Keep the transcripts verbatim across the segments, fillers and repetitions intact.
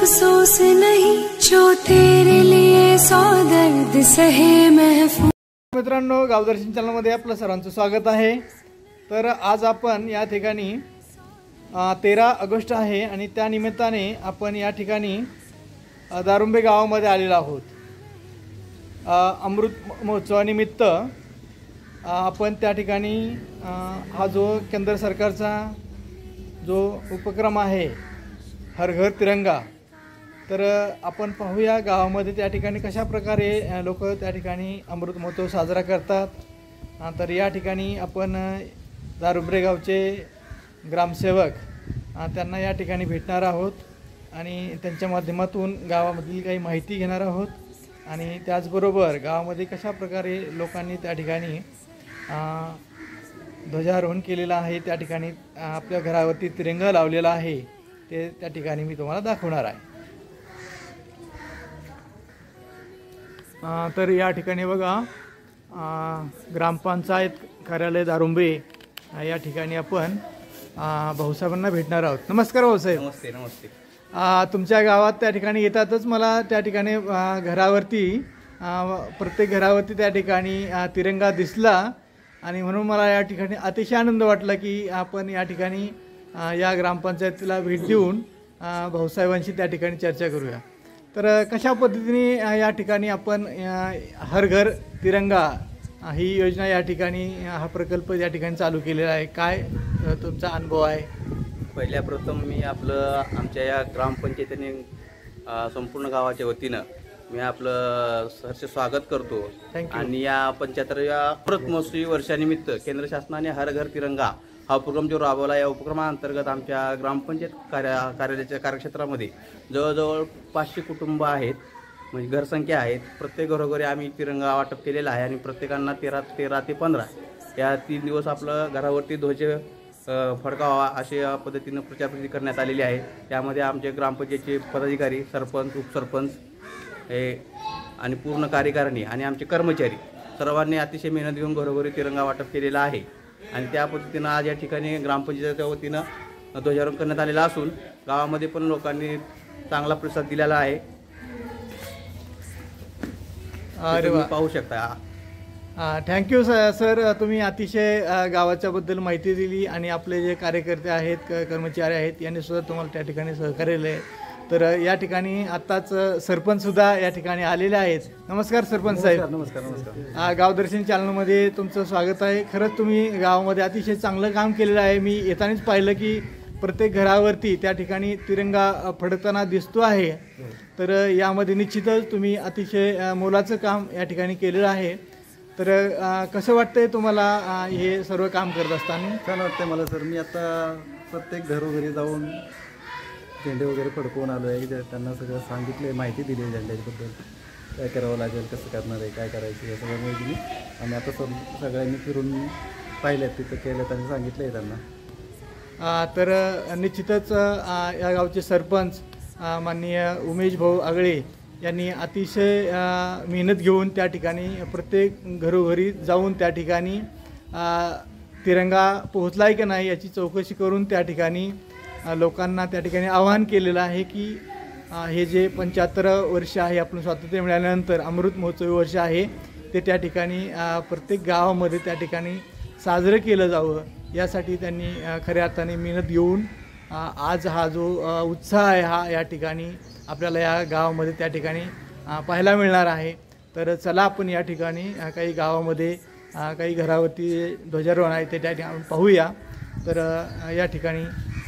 अफसोस नहीं जो तेरे लिए सौ दर्द सहे महफूज। मित्रांनो, गावदर्शन चॅनलमध्ये आपलं सर्वांचं स्वागत आहे। तर आज आपण या ठिकाणी तेरा ऑगस्ट आहे आणि त्या निमित्ताने आपण या ठिकाणी दारुंबे गावामध्ये आलेलो आहोत। अमृत महोत्सवानिमित्त आपण त्या ठिकाणी हा जो केंद्र सरकारचा जो उपक्रम आहे हर घर तिरंगा, तर आपण पाहूया गावामध्ये त्या ठिकाणी कशा प्रकारे लोक त्या ठिकाणी अमृत महोत्सव साजरा करतात। तर या ठिकाणी आपण दारुंबे गावचे ग्रामसेवक त्यांना या ठिकाणी भेटणार आहोत आणि त्यांच्या माध्यमातून गावामधील काही माहिती घेणार आहोत आणि त्याचबरोबर गावामध्ये कशा प्रकारे लोकांनी त्या ठिकाणी ध्वजारोहण केलेलं आहे, त्या ठिकाणी आपल्या घरावरती तिरंगा लावलेला आहे, ते त्या ठिकाणी मी तुम्हाला दाखवणार आहे। तर या ठिकाणी बघा ग्रामपंचायत कार्यालय दारुंबे या ठिकाणी आपण भाऊसाहेबांना भेटणार आहोत। नमस्कार भाऊसाहेब। नमस्ते नमस्ते। तुमच्या गावात त्या ठिकाणी येतातच मला त्या ठिकाणी घरावरती प्रत्येक घरावरती त्या ठिकाणी तिरंगा दिसला आणि म्हणून मला या ठिकाणी अतिशय आनंद वाटला की आपण या ठिकाणी या ग्रामपंचायतीला भेट देऊन भाऊसाहेबांशी त्या ठिकाणी चर्चा करूया। तर कशा पद्धतीने या ठिकाणी आपण हर घर तिरंगा ही योजना या ठिकाणी हा प्रकल्प या ठिकाणी चालू केलेला आहे, काय तुमचा अनुभव आहे? पहिल्या प्रथम मी आपलं आमच्या या ग्रामपंचायतीने संपूर्ण गावाच्या वतीनं मी आपलं सहर्ष स्वागत करतो आणि या पंच्याहत्तराव्या अमृत महोत्सवी वर्षानिमित्त केंद्र शासनाने हर घर तिरंगा हा उपक्रम जो राबवला, या उपक्रमाअंतर्गत आमच्या ग्रामपंचायत कार्या कार्यालयाच्या कार्यक्षेत्रामध्ये जवळजवळ पाचशे कुटुंब आहेत, म्हणजे घरसंख्या आहेत। प्रत्येक घरोघरी आम्ही तिरंगा वाटप केलेला आहे आणि प्रत्येकांना तेरा तेरा ते पंधरा या तीन दिवस आपलं घरावरती ध्वज फडकावा अशा पद्धतीनं प्रचारप्रसार करण्यात आलेली आहे। त्यामध्ये आमचे ग्रामपंचायतचे पदाधिकारी, सरपंच, उपसरपंच हे आणि पूर्ण कार्यकारिणी आणि आमचे कर्मचारी सर्वांनी अतिशय मेहनत घेऊन घरोघरी तिरंगा वाटप केलेला आहे आणि त्या पद्धतीनं आज या ठिकाणी ग्रामपंचायतीच्या वतीनं ध्वजारोहण करण्यात आलेला असून गावामध्ये पण लोकांनी चांगला प्रतिसाद दिलेला आहे। अरे वा, पाहू शकता। थँक्यू सर, तुम्ही अतिशय गावाच्याबद्दल माहिती दिली आणि आपले जे कार्यकर्ते आहेत, कर्मचारी आहेत, यांनी सुद्धा तुम्हाला त्या ठिकाणी सहकार्य केले। तर या ठिकाणी आत्ताच सरपंच सुद्धा या ठिकाणी आलेले आहेत। नमस्कार सरपंच साहेब। नमस्कार नमस्कार। गावदर्शन चॅनलमध्ये तुमचं स्वागत आहे। खरंच तुम्ही गावामध्ये अतिशय चांगलं काम केलेलं आहे। मी येतानाच पाहिलं की प्रत्येक घरावरती त्या ठिकाणी तिरंगा फडकताना दिसतो आहे। तर यामध्ये निश्चितच तुम्ही अतिशय मोलाचं काम या ठिकाणी केलेलं आहे। तर कसं वाटतंय तुम्हाला हे सर्व काम करत असताना? छान वाटतंय मला सर। मी आता प्रत्येक घरोघरी जाऊन झेंडे वगैरे फडकवून आलो आहे, त्यांना सगळं सांगितलं आहे, माहिती दिली आहे झेंड्याबद्दल, काय करावं लागेल, कसं करणार आहे, काय करायचं हे सगळं माहिती दिली आणि आता सग सगळ्यांनी फिरून पाहिलं, तिथं केलं त्यांनी सांगितलं आहे त्यांना। तर निश्चितच या गावचे सरपंच माननीय उमेश भाऊ आगळे यांनी अतिशय मेहनत घेऊन त्या ठिकाणी प्रत्येक घरोघरी जाऊन त्या ठिकाणी तिरंगा पोहोचला आहे की नाही याची चौकशी करून त्या ठिकाणी लोकांना त्या ठिकाणी आवाहन केलेलं आहे की हे जे पंच्याहत्तर वर्ष आहे आपण स्वातंत्र्य मिळाल्यानंतर अमृत महोत्सवी वर्ष आहे, ते त्या ठिकाणी प्रत्येक गावामध्ये त्या ठिकाणी साजरं केलं जावं, यासाठी त्यांनी खऱ्या अर्थाने मेहनत घेऊन आज हा जो उत्साह आहे हा या ठिकाणी आपल्याला या गावामध्ये त्या ठिकाणी पाहायला मिळणार आहे। तर चला आपण या ठिकाणी काही गावामध्ये काही घरावरती ध्वजारोहण आहे ते त्या ठिकाणी पाहूया। तर या ठिकाणी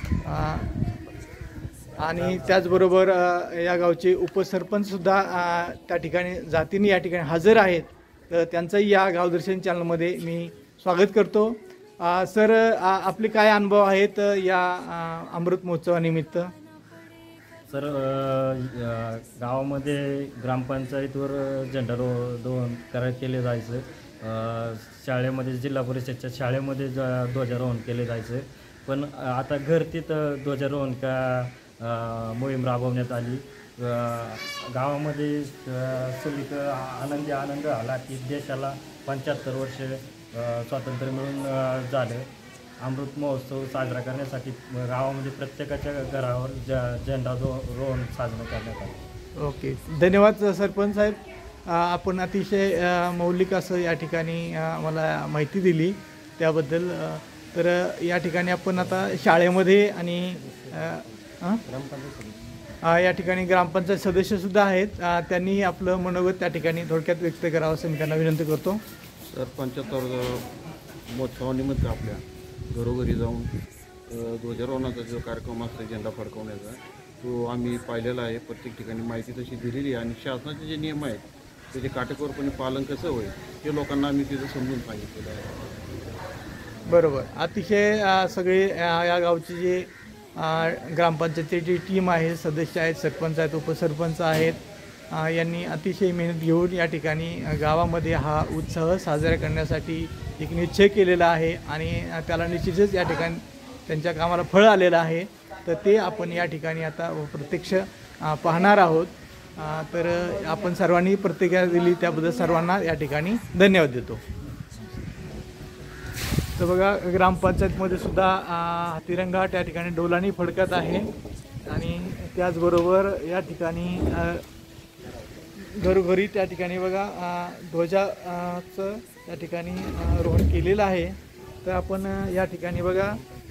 आणि त्याचबरोबर या गावचे उपसरपंचसुद्धा त्या ठिकाणी जातीने या ठिकाणी हजर आहेत, तर त्यांचंही या गावदर्शन चॅनलमध्ये मी स्वागत करतो। सर, आपले काय अनुभव आहेत या अमृत महोत्सवानिमित्त? सर, गावामध्ये ग्रामपंचायतीवर झेंडारोहण करायला केले जायचं, शाळेमध्ये जिल्हा परिषदच्या शाळेमध्ये ध्वजारोहण केले जायचं, पण आता घर तिथं ध्वजारोहण का मोहीम राबवण्यात आली। गावामध्ये सगळीकडं आनंदी आनंद आला की देशाला पंच्याहत्तर वर्ष स्वातंत्र्य मिळून झालं अमृत महोत्सव साजरा करण्यासाठी गावामध्ये प्रत्येकाच्या घरावर ज झेंडा रो रोवून साजरा करण्यात आला. ओके, धन्यवाद सरपंच साहेब. अ, आपण अतिशय अ, मौलिक असं या ठिकाणी अ, मला माहिती दिली त्याबद्दल. अ, तर या ठिकाणी आपण आता शाळेमध्ये आणि अ, अ? अ, या ठिकाणी ग्रामपंचायत सदस्यसुद्धा आहेत. अ, त्यांनी आपलं मनोगत त्या ठिकाणी थोडक्यात व्यक्त करावं असं मी त्यांना विनंती करतो. तर पंच्याहत्तर महोत्सवानिमित्त आपल्या घरोघरी जाऊन अ, ध्वजारोहणाचा जो कार्यक्रम असतो झेंडा फडकवण्याचा, तो आम्ही पाहिलेला आहे. प्रत्येक ठिकाणी माहिती तशी दिलेली आहे आणि शासनाचे जे नियम आहेत त्याचे काटेकोरपणे पालन कसं होईल हे लोकांना आम्ही तिथं समजून सांगितलेलं आहे. बरोबर, अतिशय अ, सगळे अ, या गावचे जे अ, ग्रामपंचायतीची टीम आहे, सदस्य आहेत, सरपंच आहेत, उपसरपंच आहेत, अ, यांनी अतिशय मेहनत घेऊन या ठिकाणी अ, गावामध्ये हा उत्सव साजरा करण्यासाठी एक निश्चय केलेला आहे आणि अ, त्याला निश्चितच या ठिकाणी त्यांच्या कामाला फळ आलेलं आहे. तर ते आपण या ठिकाणी आता प्रत्यक्ष अ, पाहणार आहोत. अ, तर आपण सर्वांनी प्रतिक्रिया दिली त्याबद्दल सर्वांना या ठिकाणी धन्यवाद देतो. तर बघा, ग्रामपंचायतमध्ये सुद्धा अ, तिरंगा त्या ठिकाणी डोलानी फडकत आहे आणि त्याचबरोबर या ठिकाणी अ, घरोघरी त्या ठिकाणी बघा अ, ध्वजाचं त्या ठिकाणी अ, रोहण केलेलं आहे. तर आपण अ, या ठिकाणी बघा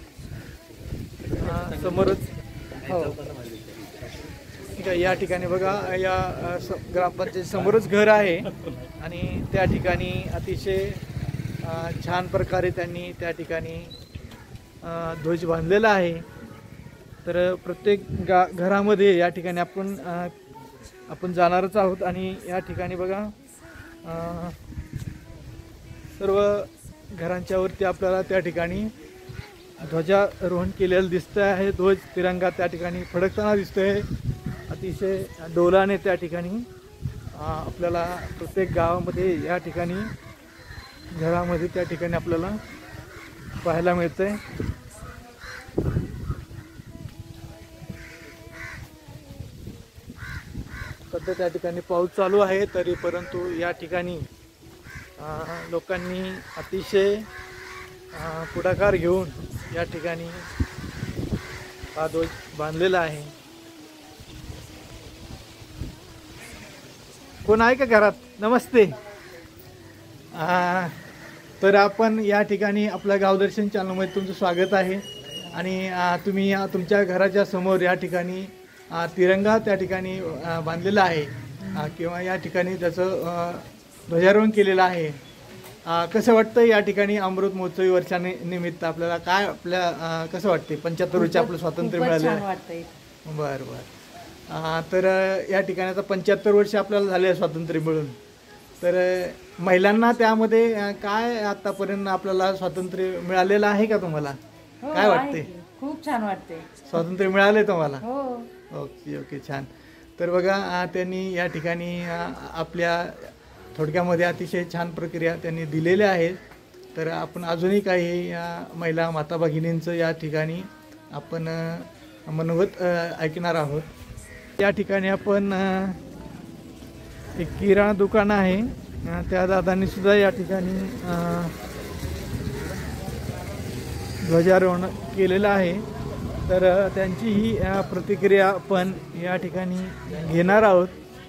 अ, समोरच हो ठीक आहे, या ठिकाणी बघा या अ, स ग्रामपंचायत समोरच घर आहे आणि त्या ठिकाणी अतिशय अ, छान प्रकारे त्यांनी त्या ठिकाणी अ, ध्वज बांधलेला आहे. तर प्रत्येक गा घरामध्ये या ठिकाणी आपण अ, आपण जाणारच आहोत आणि या ठिकाणी बघा अ, सर्व घरांच्या वरती आपल्याला त्या ठिकाणी ध्वजारोहण केलेलं दिसतं आहे. ध्वज तिरंगा त्या ठिकाणी फडकताना दिसतोय अतिशय डोलाने. त्या ठिकाणी अ, आपल्याला प्रत्येक गावामध्ये या ठिकाणी घरामध्ये त्या ठिकाणी आपल्याला पाहायला मिळतंय. सध्या त्या ठिकाणी पाऊस चालू आहे तरी परंतु या ठिकाणी अ, लोकांनी अतिशय अ, पुढाकार घेऊन या ठिकाणी हा ध्वज बांधलेला आहे. कोण आहे का घरात? नमस्ते. अ, तर आपण या ठिकाणी आपल्या गावदर्शन चॅनलमध्ये तुमचं स्वागत आहे आणि अ, तुम्ही या तुमच्या घराच्या समोर या ठिकाणी अ, तिरंगा त्या ठिकाणी अ, बांधलेला आहे अ, किंवा या ठिकाणी त्याचं अ, ध्वजारोहण केलेलं आहे. अ, कसं वाटतं या ठिकाणी अमृत महोत्सवी वर्षानि निमित्त आपल्याला काय आपल्या अ, कसं वाटते? पंच्याहत्तर वर्ष आपलं स्वातंत्र्य मिळालं आहे. बरं बरं. अ, तर या ठिकाणी आता पंच्याहत्तर वर्ष आपल्याला झाले आहे स्वातंत्र्य मिळून. तर महिलांना त्यामध्ये अ, काय आतापर्यंत आपल्याला स्वातंत्र्य मिळालेलं आहे का तुम्हाला? काय वाटते? खूप छान वाटते. स्वातंत्र्य मिळाले तुम्हाला? हो. ओके ओके, छान. तर बघा अ, त्यांनी या ठिकाणी अ, आपल्या थोडक्यामध्ये अतिशय छान प्रक्रिया त्यांनी दिलेल्या आहेत. तर आपण अजूनही काही अ, महिला माता भगिनींचं या ठिकाणी आपण अ, मनोगत अ, ऐकणार आहोत. या ठिकाणी आपण अ, एक किराणा दुकान आहे अ, त्या दादांनी सुद्धा या ठिकाणी अ, ध्वजारोहण केलेलं आहे. तर अ, त्यांची ही अ, प्रतिक्रिया आपण या ठिकाणी घेणार आहोत.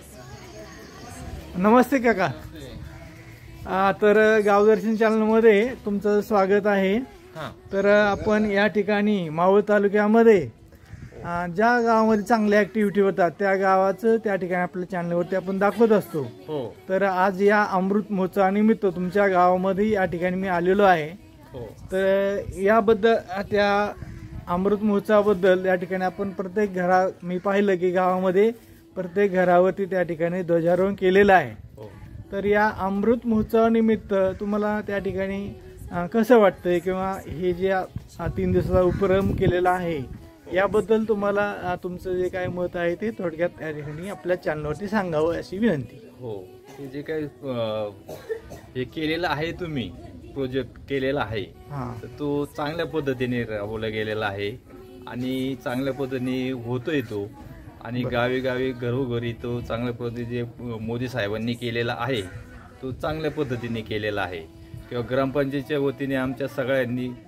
नमस्ते काका. अ, तर गावदर्शन चॅनलमध्ये तुमचं स्वागत आहे. तर अ, आपण या ठिकाणी मावळ तालुक्यामध्ये अ, ज्या गावामध्ये चांगल्या ॲक्टिव्हिटी होतात त्या गावाचं त्या ठिकाणी आपल्या चॅनलवरती आपण दाखवत असतो. हो तर आज या अमृत महोत्सवानिमित्त तुमच्या गावामध्ये या ठिकाणी मी आलेलो आहे. हो तर याबद्दल त्या अमृत महोत्सवाबद्दल या ठिकाणी आपण प्रत्येक घरा मी पाहिलं की गावामध्ये प्रत्येक घरावरती त्या ठिकाणी ध्वजारोहण केलेलं आहे. हो तर या अमृत महोत्सवानिमित्त तुम्हाला त्या ठिकाणी अ, कसं वाटतंय किंवा हे जे आ- तीन दिवसाचा उपक्रम केलेला आहे याबद्दल तुम्हाला अ, तुमचं जे काय मत आहे ते थोडक्यात त्या ठिकाणी आपल्या चॅनलवरती सांगावं अशी विनंती. हो, हे जे काही अ, हे केलेलं आहे तुम्ही प्रोजेक्ट केलेला आहे हां तर तो चांगल्या पद्धतीने राबवला गेलेला आहे आणि चांगल्या पद्धतीने होतोय तो आणि गावी गावी घरोघरी तो चांगल्या पद्धतीने मोदी साहेबांनी केलेला आहे तो चांगल्या पद्धतीने केलेला आहे किंवा ग्रामपंचायतीच्या वतीने आमच्या सगळ्यांनी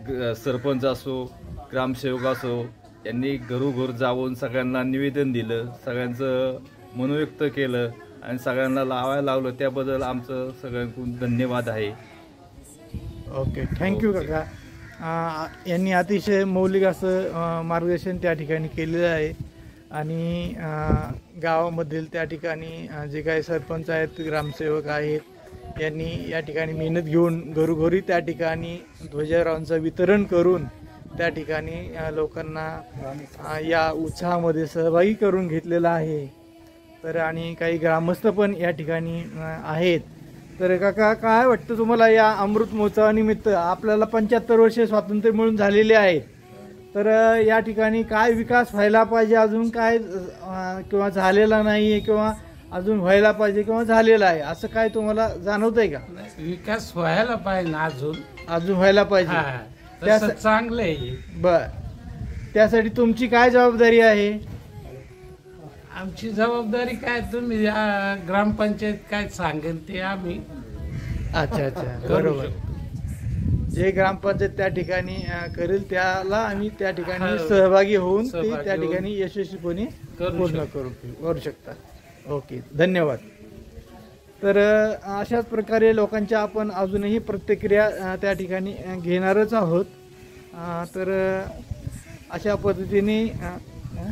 ग- सरपंच असो, ग्रामसेवक असो, यांनी घरोघर जाऊन सगळ्यांना निवेदन दिलं, सगळ्यांचं मनोव्यक्त केलं आणि सगळ्यांना लावायला लावलं. त्याबद्दल आमचं सगळ्यांकडून धन्यवाद आहे. ओके, थँक्यू काका. अं, यांनी अतिशय मौलिक असं अं, मार्गदर्शन त्या ठिकाणी केलेलं आहे आणि अं, गावामधील त्या ठिकाणी अं, जे काही सरपंच आहेत, ग्रामसेवक आहेत, यांनी या ठिकाणी मेहनत घेऊन घरोघरी त्या ठिकाणी ध्वजारोहणाचं वितरण करून त्या ठिकाणी अं, लोकांना अं, या उत्साहामध्ये सहभागी करून घेतलेला आहे. तर आणि काही ग्रामस्थ पण या ठिकाणी अं, आहेत. तर काका, काय वाटतं तुम्हाला या अमृत महोत्सवानिमित्त? आपल्याला पंच्याहत्तर वर्षे स्वातंत्र्य मिळून झालेले आहेत, तर अ, या ठिकाणी काय विकास व्हायला पाहिजे, अजून काय अ, किंवा झालेला नाही आहे किंवा अजून व्हायला पाहिजे किंवा झालेला आहे, असं काय तुम्हाला जाणवतंय का? विकास व्हायला पाहिजे ना, अजून अजून व्हायला पाहिजे. हा, तसं चांगलं आहे. बर, त्यासाठी तुमची काय जबाबदारी आहे? आमची जबाबदारी काय, तुम्ही या ग्रामपंचायत काय सांगेल ते आम्ही अच्छा अच्छा, बरोबर. जे ग्रामपंचायत त्या ठिकाणी अ, करेल त्याला आम्ही त्या ठिकाणी हा, सहभागी होऊन ते सहभागी त्या होऊन ठिकाणी यशस्वीपणे करू पूर्ण शकतो. करू करू शकता. ओके, धन्यवाद. तर अ, अशाच प्रकारे लोकांच्या आपण अजूनही प्रतिक्रिया अ, त्या ठिकाणी अ, घेणारच आहोत. अ, तर अ, अशा पद्धतीने अ, अ,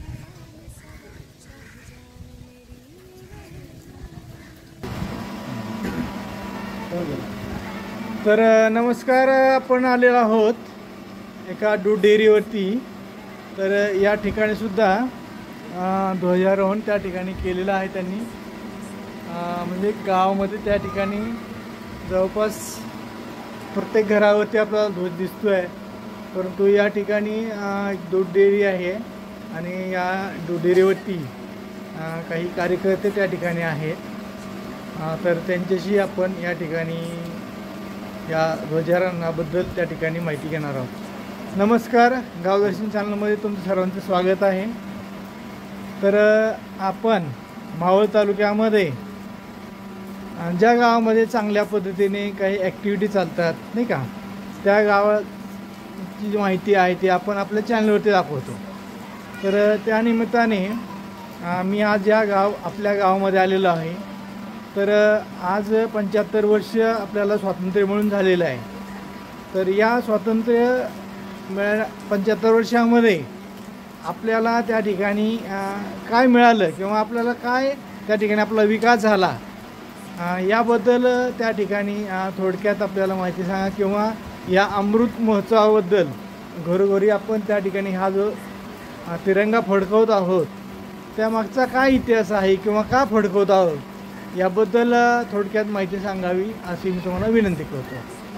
तर अ, नमस्कार. आपण आलेलो आहोत एका दूध डेअरीवरती. तर अ, या ठिकाणी सुद्धा अ, ध्वजारोहण त्या ठिकाणी केलेलं आहे त्यांनी. अ, म्हणजे गावामध्ये त्या ठिकाणी जवळपास प्रत्येक घरावरती आपल्याला ध्वज दिसतो आहे. परंतु या ठिकाणी अ, एक दूध डेअरी आहे आणि या दूध डेअरीवरती अ, काही कार्यकर्ते त्या ठिकाणी आहेत. अ, तर त्यांच्याशी आपण या ठिकाणी या ध्वजारोहणाबद्दल त्या ठिकाणी माहिती घेणार आहोत. नमस्कार, गावदर्शन चॅनलमध्ये तुमचं सर्वांचं स्वागत आहे. तर अ, आपण मावळ तालुक्यामध्ये अ, ज्या गावामध्ये चांगल्या पद्धतीने काही ॲक्टिव्हिटी चालतात नाही का, त्या गावाची जी माहिती आहे ती आपण आपल्या चॅनलवरती दाखवतो. तर अ, त्यानिमित्ताने अ, मी आज या गाव आपल्या गावामध्ये आलेलो आहे. तर अ, आज पंच्याहत्तर वर्ष आपल्याला स्वातंत्र्य मिळून झालेलं आहे. तर या स्वातंत्र्य मिळा पंच्याहत्तर वर्षामध्ये आपल्याला त्या ठिकाणी अ, काय मिळालं किंवा आपल्याला काय त्या ठिकाणी आपला विकास झाला, अ, याबद्दल त्या ठिकाणी अ, थोडक्यात आपल्याला माहिती सांगा. किंवा या अमृत महोत्सवाबद्दल घरोघरी आपण त्या ठिकाणी हा जो अ, तिरंगा फडकवत आहोत, त्यामागचा काय इतिहास आहे किंवा का फडकवत आहोत, याबद्दल अ, थोडक्यात माहिती सांगावी अशी मी तुम्हाला विनंती करतो.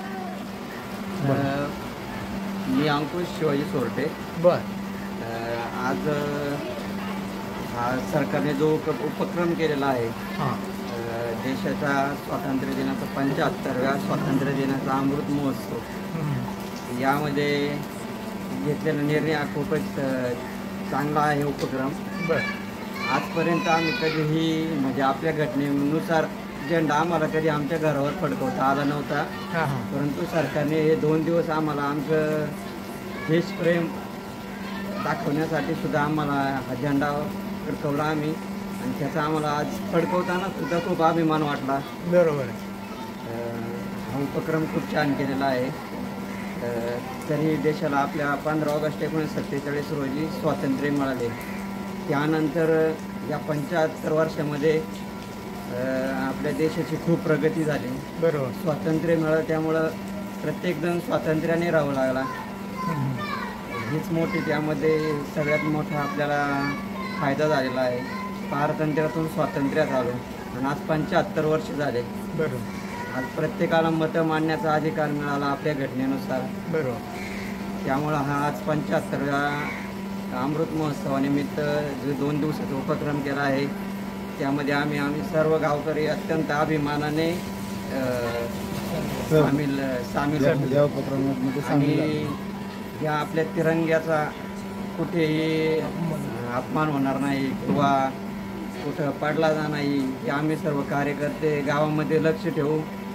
अ, मी अंकुश शिवाजी सोरटे. बर. अ, आज अ, हा सरकारने जो उप उपक्रम केलेला आहे, हां. अ, देशाचा स्वातंत्र्य दिनाचा पंच्याहत्तरव्या स्वातंत्र्य दिनाचा अमृत महोत्सव, हं. यामध्ये घेतलेला निर्णय हा खूपच अ, चांगला आहे उपक्रम. बर. आजपर्यंत आम्ही कधीही म्हणजे आपल्या घटनेनुसार झेंडा आम्हाला कधी आमच्या घरावर फडकवता आला नव्हता. हां हां. परंतु सरकारने हे दोन दिवस आम्हाला आमचं देशप्रेम दाखवण्यासाठी सुद्धा आम्हाला हा झेंडा फडकवला आम्ही, आणि त्याचा आम्हाला आज फडकवताना सुद्धा खूप अभिमान वाटला. बरोबर आहे. अ, हा उपक्रम खूप छान केलेला आहे. अ, तरी देशाला आपल्या पंधरा ऑगस्ट एकोणीसशे सत्तेचाळीस रोजी स्वातंत्र्य मिळाले. त्यानंतर या पंच्याहत्तर वर्षामध्ये अ, आपल्या देशाची खूप प्रगती झाली. बरोबर. स्वातंत्र्य मिळालं त्यामुळं प्रत्येकजण स्वातंत्र्याने राहावं लागला. हं. हीच मोठी त्यामध्ये सगळ्यात मोठा आपल्याला फायदा झालेला आहे. पारतंत्र्यातून स्वातंत्र्यात आलो आणि आज पंच्याहत्तर वर्ष झाले. बरोबर. आज प्रत्येकाला मतं मांडण्याचा अधिकार मिळाला आपल्या घटनेनुसार. बरोबर. त्यामुळं हा आज पंच्याहत्तरव्या अमृत महोत्सवानिमित्त जो दोन दिवसाचा उपक्रम केला आहे, त्यामध्ये आम्ही आम्ही सर्व गावकरी अत्यंत अभिमानाने अ, सामील सामील या उपक्रमामध्ये आणि सांगितलं या आपल्या तिरंग्याचा कुठेही अपमान होणार नाही किंवा कुठं पडला जा नाही, हे आम्ही सर्व कार्यकर्ते गावामध्ये लक्ष ठेवू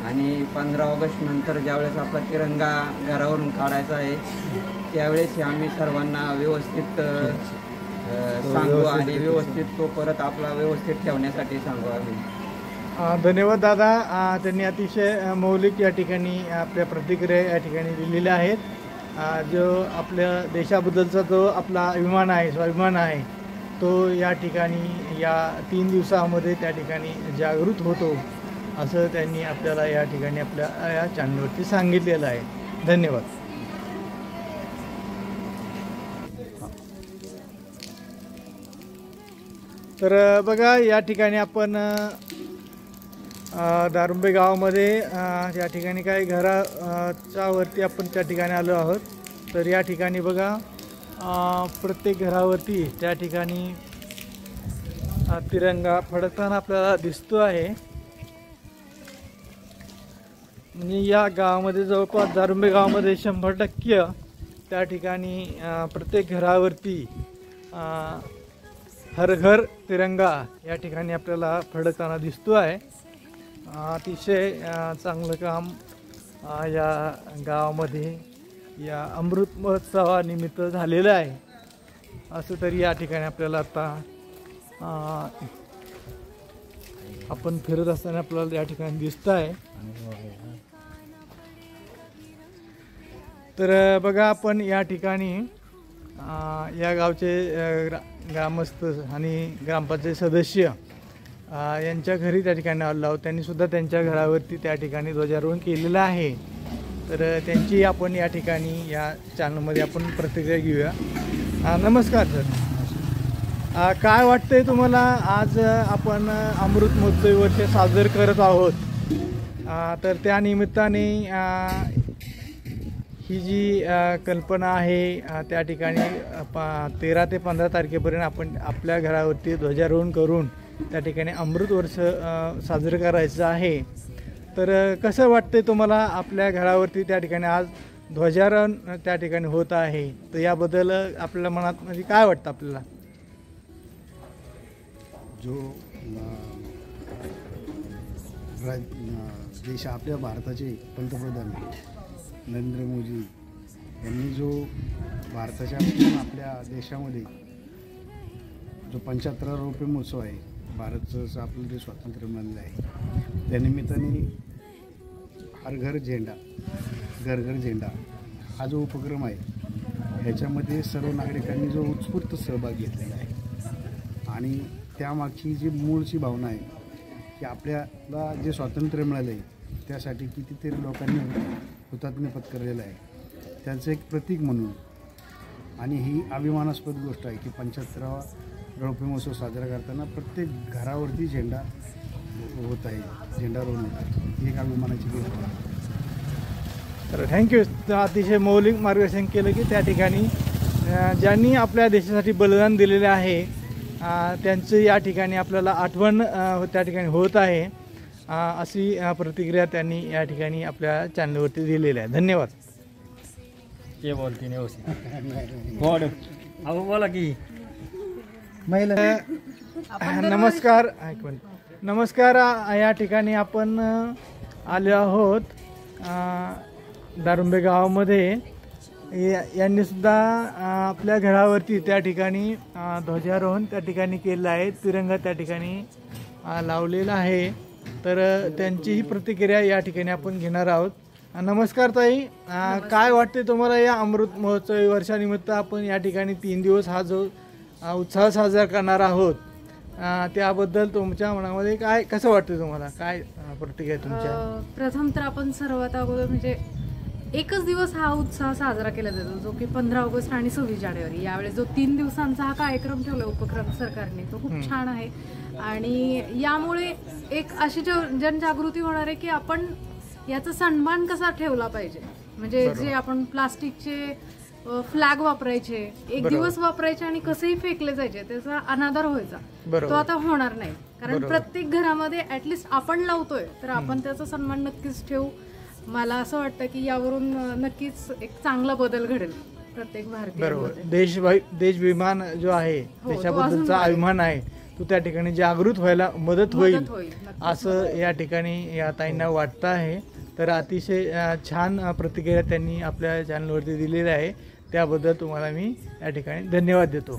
आणि पंधरा ऑगस्ट नंतर ज्यावेळेस आपला तिरंगा घरावरून काढायचा आहे त्यावेळेस आम्ही सर्वांना व्यवस्थित सांगू आणि व्यवस्थित तो परत आपला व्यवस्थित ठेवण्यासाठी सांगू आम्ही. धन्यवाद दादा. त्यांनी अतिशय मौलिक या ठिकाणी आपल्या प्रतिक्रिया या ठिकाणी दिलेल्या आहेत. जो आपल्या देशाबद्दलचा जो आपला अभिमान आहे, स्वाभिमान आहे, तो या ठिकाणी या तीन दिवसामध्ये त्या ठिकाणी जागृत होतो असं त्यांनी आपल्याला या ठिकाणी आपल्या या चॅनलवरती सांगितलेलं आहे. धन्यवाद. तर बघा या ठिकाणी आपण दारुंबे गावामध्ये या ठिकाणी काही घराच्या वरती आपण त्या ठिकाणी आलो आहोत. तर या ठिकाणी बघा प्रत्येक घरावरती त्या ठिकाणी तिरंगा फडकताना आपल्याला दिसतो आहे. म्हणजे या गावामध्ये जवळपास दारुंबे गावामध्ये शंभर टक्के त्या ठिकाणी प्रत्येक घरावरती हर घर तिरंगा या ठिकाणी आपल्याला फडकताना दिसतो आहे. अतिशय चांगलं काम या गावामध्ये या अमृत महोत्सवानिमित्त झालेलं आहे असं तरी या ठिकाणी आपल्याला आता आपण फिरत असताना आपल्याला या ठिकाणी दिसत आहे. तर बघा आपण या ठिकाणी या गावचे ग्रामस्थ आणि ग्रामपंचायत सदस्य यांच्या घरी त्या ठिकाणी आलो आहोत. त्यांनी सुद्धा त्यांच्या घरावरती त्या ठिकाणी ध्वजारोहण केलेलं आहे. तर त्यांची आपण या ठिकाणी या चॅनलमध्ये आपण प्रतिक्रिया घेऊया. नमस्कार सर, काय वाटतंय तुम्हाला? आज आपण अमृत महोत्सवी वर्ष साजरे करत आहोत. तर त्या निमित्ताने ही जी कल्पना आहे त्या ठिकाणी तेरा ते पंधरा तारखेपर्यंत आपण आपल्या घरावरती ध्वजारोहण करून त्या ठिकाणी अमृत वर्ष साजरं करायचं आहे. तर कसं वाटतंय तुम्हाला? आपल्या घरावरती त्या ठिकाणी आज ध्वजारोहण त्या ठिकाणी होत आहे, तर याबद्दल आपल्या मनात म्हणजे काय वाटतं आपल्याला? जो देश आपल्या भारताचे पंतप्रधान नरेंद्र मोदी यांनी जो भारताच्या आपल्या देशामध्ये जो पंच्याहत्तरावा रुपये महोत्सव आहे, भारतचं आपलं जे स्वातंत्र्य मिळालेलं आहे, त्यानिमित्ताने हर घर झेंडा घर घर झेंडा हा जो उपक्रम आहे ह्याच्यामध्ये सर्व नागरिकांनी जो उत्स्फूर्त सहभाग घेतलेला आहे आणि त्यामागची जी मूळची भावना आहे की आपल्याला जे स्वातंत्र्य मिळालं आहे त्यासाठी कितीतरी लोकांनी हुतात्म्य पत्करलेलं आहे, त्यांचं एक प्रतीक म्हणून. आणि ही अभिमानास्पद गोष्ट आहे की पंच्याहत्तरावा रौप्य महोत्सव साजरा करताना प्रत्येक घरावरती झेंडा होत आहे, झेंडारोहण होत आहे. ही एक अभिमानाची गोष्ट आहे. तर थँक्यू. अतिशय मौलिक मार्गदर्शन केलं की त्या ठिकाणी ज्यांनी आपल्या देशासाठी बलिदान दिलेले आहे त्यांचं या ठिकाणी आपल्याला आठवण त्या ठिकाणी होत आहे अशी प्रतिक्रिया त्यांनी या ठिकाणी आपल्या चॅनलवरती दिलेली आहे. धन्यवाद. ते बोलते व्यवस्थित अहो बोला की महिला. नमस्कार. ऐक मिनिट. नमस्कार. या ठिकाणी आपण आले आहोत दारुंबे गावामध्ये. यांनी सुद्धा आपल्या घरावरती त्या ठिकाणी ध्वजारोहण त्या ठिकाणी केलं आहे, तिरंगा त्या ठिकाणी लावलेला आहे. तर त्यांची ही प्रतिक्रिया या ठिकाणी आपण घेणार आहोत. नमस्कार ताई, काय वाटते तुम्हाला या अमृत महोत्सवी वर्षानिमित्त आपण या ठिकाणी तीन दिवस हा जो उत्साह साजरा करणार आहोत त्याबद्दल तुमच्या मनामध्ये काय कसं वाटतं तुम्हाला? काय प्रतिक्रिया तुमच्या? प्रथम तर आपण सर्वात अगोदर म्हणजे एकच दिवस हा उत्साह साजरा केला जातो जो की पंधरा ऑगस्ट आणि सव्वीस जानेवारी. यावेळेस जो तीन दिवसांचा हा कार्यक्रम ठेवला उपक्रम सरकारने तो खूप छान आहे आणि यामुळे एक अशी जनजागृती होणार आहे की आपण याचा सन्मान कसा ठेवला पाहिजे. म्हणजे जे आपण प्लास्टिकचे फ्लॅग वापरायचे, एक दिवस वापरायचे आणि कसेही फेकले जायचे, त्याचा अनादर व्हायचा, तो आता होणार नाही. कारण प्रत्येक घरामध्ये ऍटलिस्ट आपण लावतोय तर आपण त्याचा सन्मान नक्कीच ठेवू. मला असं वाटतं की यावरून नक्कीच एक चांगला बदल घडेल प्रत्येक भारतीय. बरोबर. देश देशाभिमान जो आहे, देशाबद्दलचा अभिमान आहे तो त्या ठिकाणी जागृत व्हायला मदत होईल मदत होईल, नक्कीच असं या ठिकाणी या ताईंना वाटतं आहे. तर अतिशय अ, छान अ, प्रतिक्रिया त्यांनी आपल्या चॅनलवरती दिलेली आहे. त्याबद्दल तुम्हाला मी या ठिकाणी धन्यवाद देतो.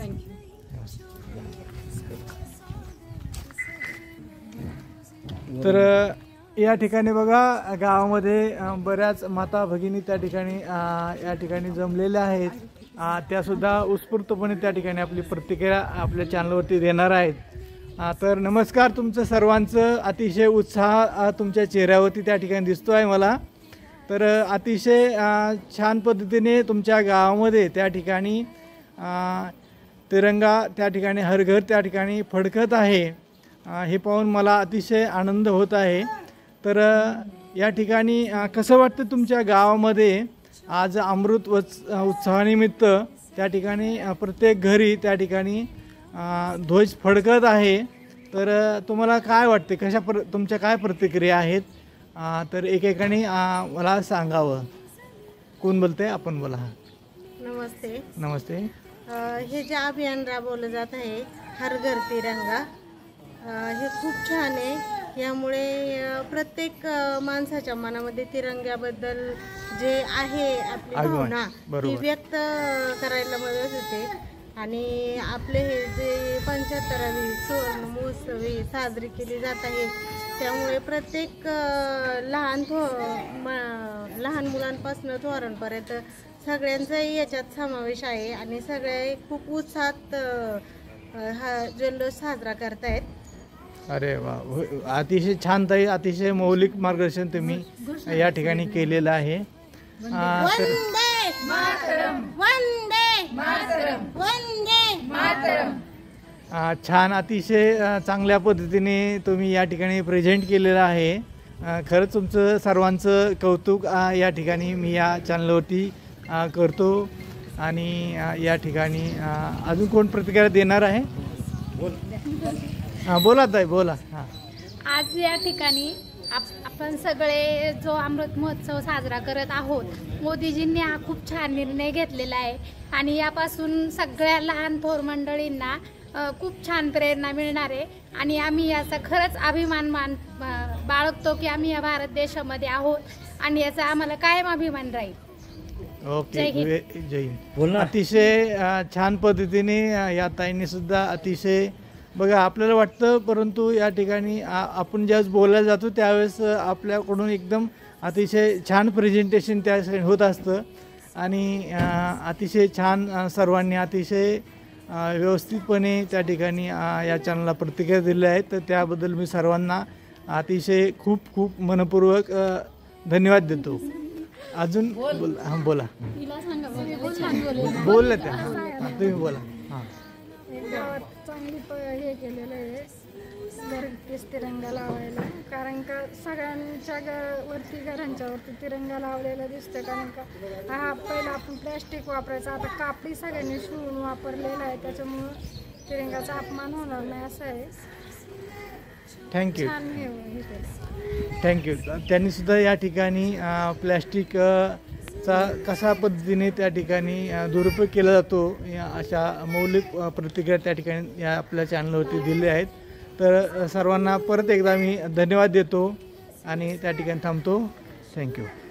तर अ, या ठिकाणी बघा गावामध्ये अ, बऱ्याच माता भगिनी त्या ठिकाणी अ, या ठिकाणी जमलेल्या आहेत. अ, त्यासुद्धा उत्स्फूर्तपणे त्या ठिकाणी आपली प्रतिक्रिया आपल्या चॅनलवरती देणार आहेत. अ, तर नमस्कार, तुमचं सर्वांचं अतिशय उत्साह अ, तुमच्या चेहऱ्यावरती त्या ठिकाणी दिसतो आहे मला. तर अ, अतिशय अ, छान पद्धतीने तुमच्या गावामध्ये त्या ठिकाणी अ, तिरंगा त्या ठिकाणी हर घर त्या ठिकाणी फडकत आहे. अ, हे पाहून मला अतिशय आनंद होत आहे. तर अ, या ठिकाणी अ, कसं वाटतं तुमच्या गावामध्ये आज अमृत वत्स उत्सवानिमित्त त्या ठिकाणी अ, प्रत्येक घरी त्या ठिकाणी अ, ध्वज फडकत आहे. तर अ, तुम्हाला काय वाटते, कशा प्र तुमच्या काय प्रतिक्रिया आहेत? अ, तर एकेकाने अ, मला सांगावं. कोण बोलते? आपण बोला. नमस्ते. नमस्ते. अ, हे जे अभियान राबवलं जात आहे हर घर तिरंगा, अ, हे खूप छान आहे. यामुळे अ, प्रत्येक अ, माणसाच्या मनामध्ये तिरंग्याबद्दल जे आहे आपली अभिमान, भावना ती बरोबर. व्यक्त करायला मदत होते. आणि आपले हे जे पंच्याहत्तरावी सुवर्ण महोत्सव ही साजरी केली जात आहे, त्यामुळे प्रत्येक अ, लहान थो म- लहान मुलांपासून थोरांपर्यंत सगळ्यांचा याच्यात समावेश आहे आणि सगळे खूप उत्साहात अ, हा जल्लोष साजरा करतायत. अरे वा, हो- अतिशय छान ताई, अतिशय मौलिक मार्गदर्शन तुम्ही या ठिकाणी केलेलं आहे. अ, तर वंदे मातरम, वंदे मातरम, वंदे मातरम. अ, छान, अतिशय अ, चांगल्या पद्धतीने तुम्ही या ठिकाणी प्रेझेंट केलेलं आहे. अ, खरंच तुमचं सर्वांचं कौतुक अ, या ठिकाणी मी या चॅनलवरती अ, करतो. आणि अ, या ठिकाणी अ, अजून कोण प्रतिक्रिया देणार आहे? हां, बोला ताई, बोला. हां. आज या ठिकाणी आप आपण सगळे जो अमृत महोत्सव साजरा करत आहोत, मोदीजींनी हा खूप छान निर्णय घेतलेला आहे आणि यापासून सगळ्या लहान थोर मंडळींना अ, खूप छान प्रेरणा मिळणार आहे. आणि आम्ही याचा खरंच अभिमान मान बा- बाळगतो की आम्ही या भारत देशामध्ये आहोत आणि याचा आम्हाला कायम अभिमान राहील. ओके, जय हिंद. वे- जय हिंद. अतिशय अ, छान पद्धतीने अ, या ताईंनी सुद्धा अतिशय बघा आपल्याला वाटतं, परंतु या ठिकाणी आ, आपण ज्यावेळेस बोलायला जातो त्यावेळेस अ, आपल्याकडून एकदम अतिशय छान प्रेझेंटेशन त्या होत असतं. आणि अ, अतिशय छान अ, सर्वांनी अतिशय अ, व्यवस्थितपणे त्या ठिकाणी अ, या चॅनलला प्रतिक्रिया दिल्या आहेत. तर त्याबद्दल मी सर्वांना अतिशय खूप खूप मनपूर्वक अ, धन्यवाद देतो. अजून बोल हां, बोला. बोलले त्या, हां, तुम्ही बोला. हां. गावात चांगली प हे केलेलं आहे घरगुतीच तिरंगा लावायला. कारण का सगळ्यांच्या ग वरती घरांच्या वरती तिरंगा लावलेला दिसतं. कारण का हा पहिला आपण प्लॅस्टिक वापरायचं, आता कापडी सगळ्यांनी शिवून वापरलेला आहे, त्याच्यामुळं तिरंगाचा अपमान होणार नाही असं आहे. थँक्यू. छान हे हे केलं. थँक्यू. त्यांनी सुद्धा या ठिकाणी अ, प्लॅस्टिक अ, चा कशा पद्धतीने त्या ठिकाणी अ, दुरुपयोग केला जातो या अशा मौलिक अ, प्रतिक्रिया त्या ठिकाणी या आपल्या चॅनलवरती दिल्या आहेत. तर अ, सर्वांना परत एकदा मी धन्यवाद देतो आणि त्या ठिकाणी थांबतो. थँक्यू.